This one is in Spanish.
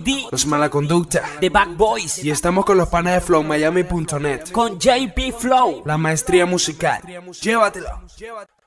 Los Mala Conducta, The Bad Boys, y estamos con los panas de flowmiami.net, con JP Flow. la maestría musical. Llévatelo.